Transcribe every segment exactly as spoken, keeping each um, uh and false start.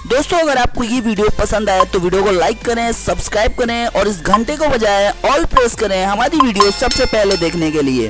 दोस्तों अगर आपको ये वीडियो पसंद आए तो वीडियो को लाइक करें, सब्सक्राइब करें और इस घंटे को बजाय ऑल प्रेस करें हमारी वीडियो सबसे पहले देखने के लिए।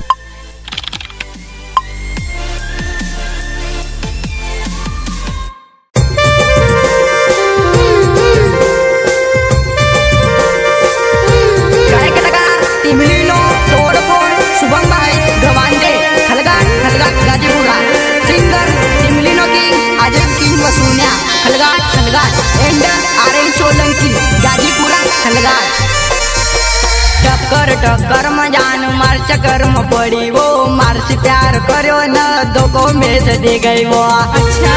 टक्कर टक्कर में जान मार चक्कर में पड़ी वो, मार से प्यार करो न दो में से दे गई वो। अच्छा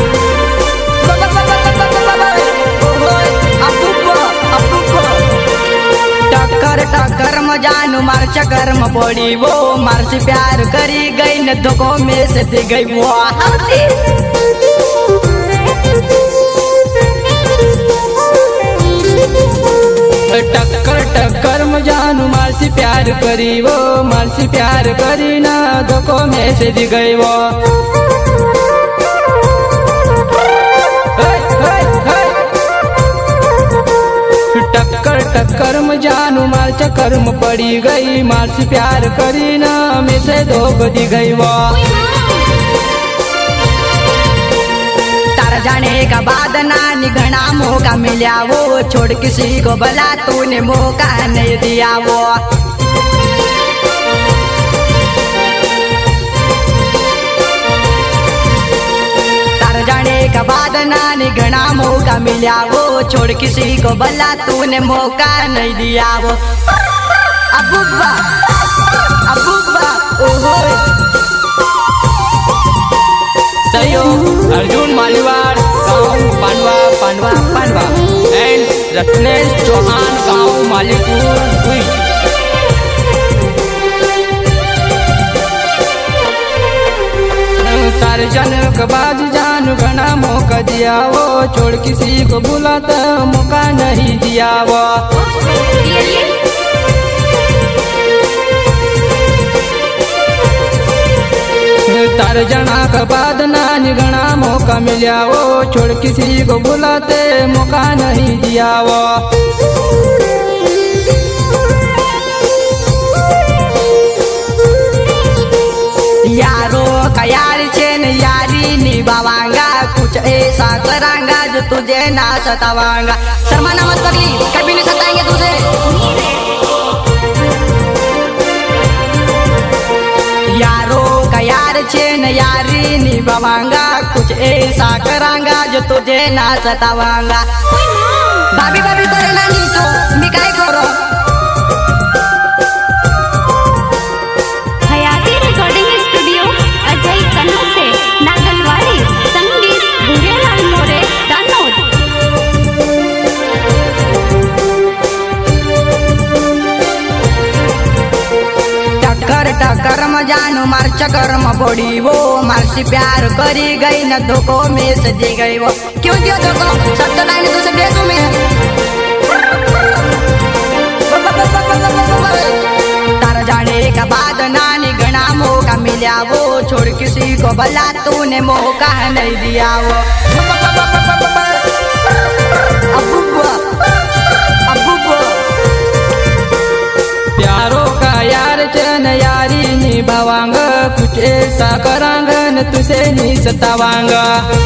टक्कर टक्कर में जान मार चक्कर में पड़ी वो, मार से प्यार करी गई न दो में से दे गई वो। टक्कर टक्कर में जानू मार से प्यार करी वो, मार से प्यार करी ना धोखो में से दी गई वो। टक्कर टक्कर में जानू मार चक्कर में पड़ी गई, मार से प्यार करी ना में से धोखो दी गई वो। जाने का बाद ना निघना मौका मिला वो, छोड़ किसी को भला तूने मौका नहीं दिया वो। तार जाने का बाद ना निघना मौका मिला वो, छोड़ किसी को भला तूने मौका नहीं दिया वो। अबुब्बा अबुब्बा ओहो अर्जुन मालीवाड़ गाँव पांडवा पांडवा पांडवा एंड रत्नेश चौहान गाँव मालीपुर हुई। सारे जन के बाद जान घना मौका दिया वो, छोड़ किसी को बुलाता मौका नहीं दिया वो। तार जना का बाद ना निगना मौका मिला वो, छोड़ किसी को बुलाते मौका नहीं दिया वो। यारो का यार चेन यारी निभावांगा, कुछ ऐसा करांगा जो तुझे ना सतावांगा। शर्माना मत पगली, कभी नहीं सताएंगे तुझे। यारो का यार चेन यारी निभावांगा, कुछ ऐसा करांगा जो तुझे ना सतावांगा। भाभी भाभी करे ना नहीं तो मैं काय करो। हयाती रिकॉर्डिंग स्टूडियो अजय कन्नू से नागलवाड़ी, संगीत भूरेलाल मोरे दानोद। टक्कर टक्कर में जानू मार चक्कर में पड़ी वो, मार से प्यार करी गई न धोखो में से दी गई वो। क्यों दियो धोखो, सब तो लाइन तुझसे दे दूं मैं। तार जाने का बाद ना निगना मौका मिला वो, छोड़ किसी को भला तूने मौका नहीं दिया वो। अबुब्बा अबुब्बा प्यारो का यार चन यारी निभावांगा, कुछ ऐसा करांगा न तुझे नहीं सतावांगा।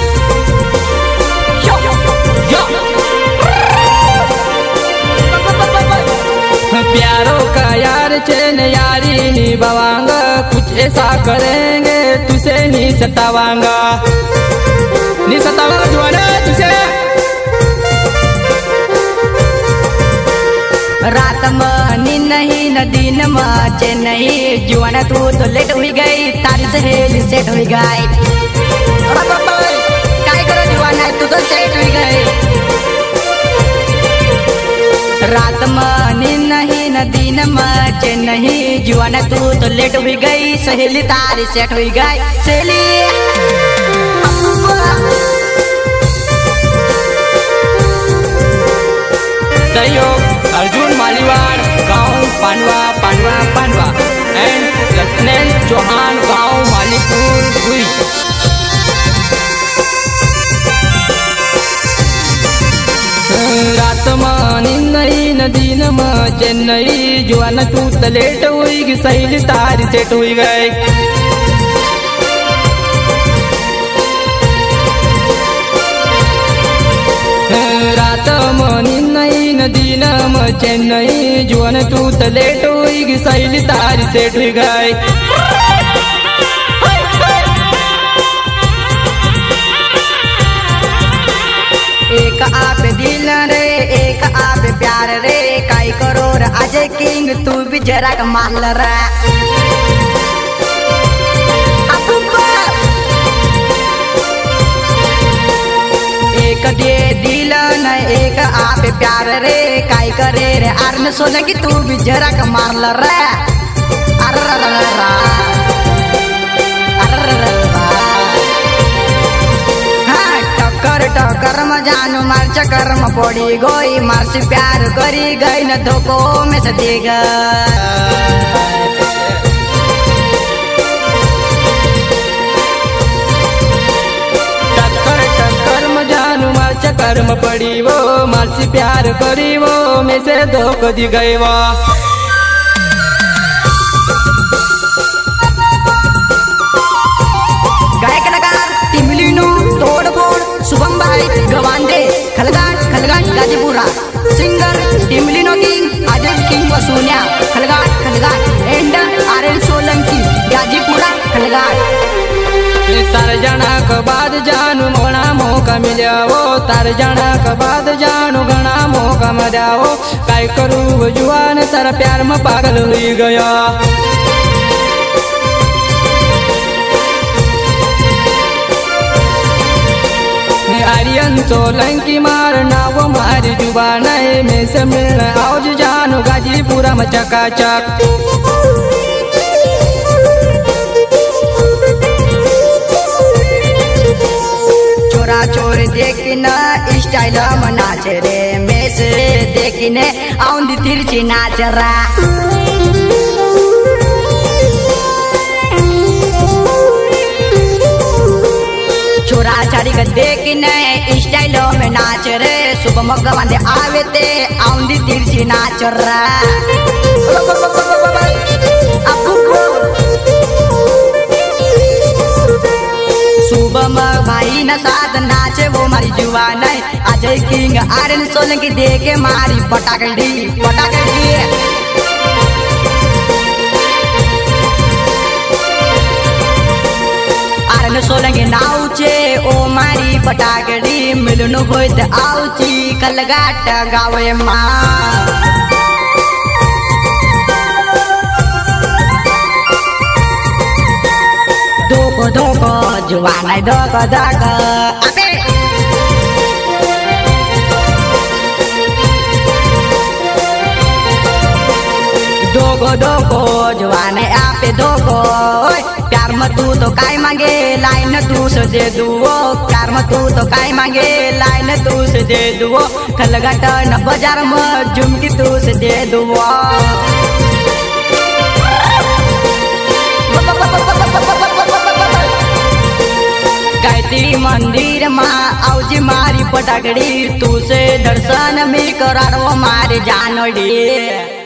प्यारो का यार चन यारी निभावांगा, कुछ ऐसा करेंगे तुझे नहीं सतावांगा। नहीं सतावांगा जुआना तुझे। रात में नींद नहीं न दिन में चैन नहीं, जुआना तू तो लेट हुई गई, तारी सहेली सेट हुई गई। काय करो जुआना तू तो सेट हुई गई। रात में नींद नहीं न दिन में चैन नहीं, जुआना तू तो लेट हुई गई, सहेली तारी सेट हुई गई। सहेली सहयोग अर्जुन मालीवाड़ गाँव पांडवा पांडवा पांडवा एंड रत्नेश चौहान गाँव मालीपुर हुई। रातमा निन्नई नदीनमा चेन्नई जुआन तू त लेट हुई कि सहेली तारी सेट हुई गई। रातमा निन्नई नदीनमा चेन्नई जुआन तू त लेट हुई कि सहेली तारी सेट हुई गई। एक आप दिल रे एक आप प्यार रे काई करोड़ अजय किंग तू भी जरा कमाल रे। एक दे दिल न एक आप प्यार रे काई करे रे आरन सोने की तू भी जरा कमाल रे। टक्कर टक्कर म जानु मार चक्कर म पड़ी गई मार से प्यार करी गई न धोखो में से दे टक्कर टक्कर म जानु मार चक्कर म पड़ी वो मार से प्यार करी वो में से धोखो दी गई वो। गायक कलाकार टिमलिनो तोड़ फोड़ शुभम भाई गवांडे खलगाट खलगाट गाजीपुरा। सिंगर टिमलिनो किंग अजय किंग वसून्या Khalgat Khalgat and R N Solanki Gajipura Khalgat. तार जाना के बाद जानू घना मौका मिल्या वो तार जाना के बाद जानू घना मौका मिल्या वो काय करू जुआन तारा प्यार में पागल हुई गया। आर्यन सोलंकी मार नाव मारी जुबान में से मिलना आज जानो गाजीपुरा में चकाचक। चोरा चोर देखी न स्टाइल में नाच रे में से देखी ने आउंदी तिरछी नाच रा। छोरा छाड़ी का देखी ने स्टाइल में नाच रे सुबह गवांडे आवे ते आउंदी तिरछी नाच रा। सुबह भाई न साथ नाचे वो मारी जुआन Ajay king R N Solanki देखे मारी पटाकड़ी पटाकड़ी। आरन सोलंकी नाउचे ओ मारी पटाकड़ी मिलनो होत आउची कलगाट गावे माँ। धोको धोको जुआन धोको धोको अबे धोको धोको जुआन आपे धोको प्यार में तू तो काय मांगे लाइन तू से दे दुओ प्यार में तू तो काय मांगे लाइन तू से दे दुओ खलगाट न बाजार में झुमकी तू से दे दुओ। गायत्री मंदिर माँ औजी मारी पटाकड़ी तू से दर्शन में करारो मारे जानड़ी।